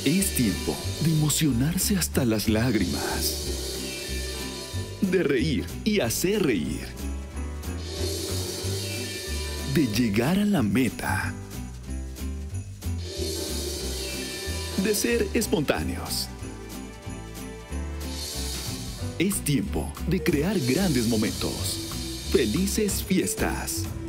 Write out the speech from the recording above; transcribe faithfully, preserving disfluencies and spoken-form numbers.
Es tiempo de emocionarse hasta las lágrimas, de reír y hacer reír, de llegar a la meta, de ser espontáneos. Es tiempo de crear grandes momentos. ¡Felices fiestas!